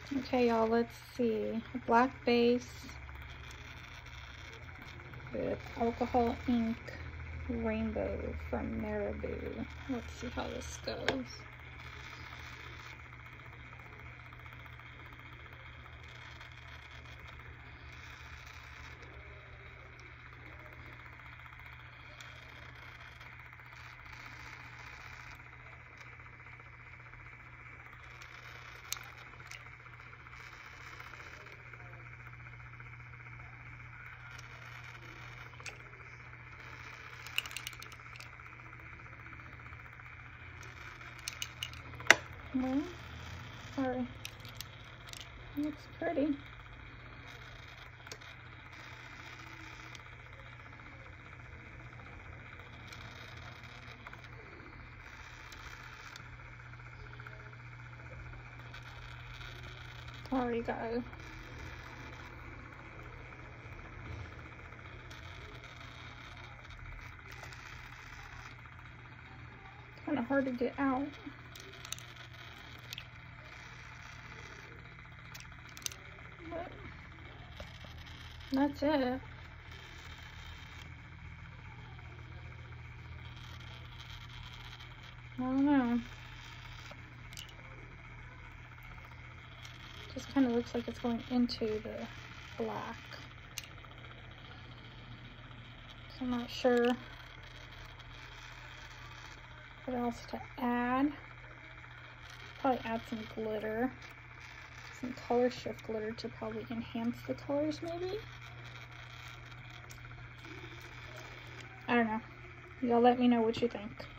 Okay, y'all, let's see. A black base with alcohol ink rainbow from Marabu. Let's see how this goes. Well, sorry. Looks pretty. There we go. Kind of hard to get out. But that's it. I don't know. Just kind of looks like it's going into the black. So I'm not sure what else to add. Probably add some glitter. Some color shift glitter to probably enhance the colors maybe. I don't know. Y'all let me know what you think.